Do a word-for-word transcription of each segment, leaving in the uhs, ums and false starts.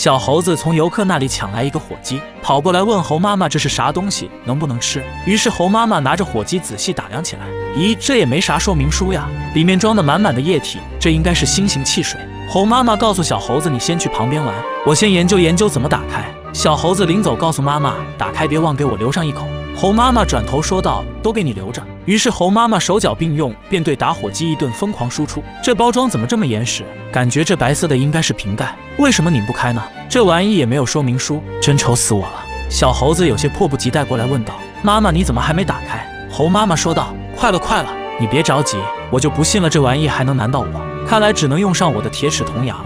小猴子从游客那里抢来一个火鸡，跑过来问猴妈妈这是啥东西，能不能吃。于是猴妈妈拿着火鸡仔细打量起来，咦，这也没啥说明书呀，里面装的满满的液体，这应该是新型汽水。猴妈妈告诉小猴子，你先去旁边玩，我先研究研究怎么打开。小猴子临走告诉妈妈，打开别忘给我留上一口。猴妈妈转头说道，都给你留着。于是猴妈妈手脚并用，便对打火机一顿疯狂输出。这包装怎么这么严实？感觉这白色的应该是瓶盖，为什么拧不开呢？这玩意也没有说明书，真愁死我了。小猴子有些迫不及待过来问道，妈妈你怎么还没打开？猴妈妈说道，快了快了，你别着急，我就不信了这玩意还能难到我，看来只能用上我的铁齿铜牙了。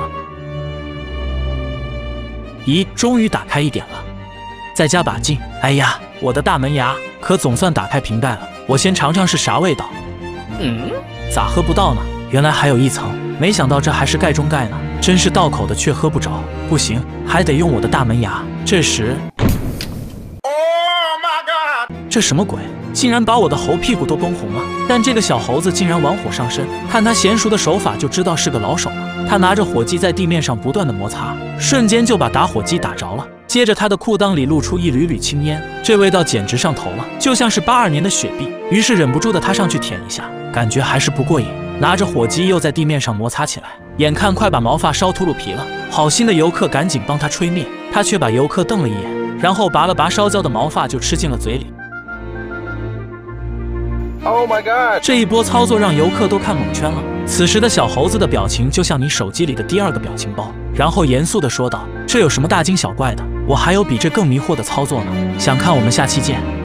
咦，终于打开一点了，再加把劲。哎呀，我的大门牙，可总算打开瓶盖了，我先尝尝是啥味道。嗯，咋喝不到呢？原来还有一层，没想到这还是盖中盖呢，真是到口的却喝不着。不行，还得用我的大门牙。这时 ，Oh my God， 这什么鬼？竟然把我的猴屁股都崩红了！但这个小猴子竟然玩火上身，看他娴熟的手法就知道是个老手了。他拿着火机在地面上不断的摩擦，瞬间就把打火机打着了。接着他的裤裆里露出一缕缕青烟，这味道简直上头了，就像是八二年的雪碧。于是忍不住的他上去舔一下，感觉还是不过瘾，拿着火机又在地面上摩擦起来，眼看快把毛发烧秃噜皮了。好心的游客赶紧帮他吹灭，他却把游客瞪了一眼，然后拔了拔烧焦的毛发就吃进了嘴里。Oh my God！ 这一波操作让游客都看蒙圈了。此时的小猴子的表情就像你手机里的第二个表情包，然后严肃地说道：“这有什么大惊小怪的？我还有比这更迷惑的操作呢！想看我们下期见。”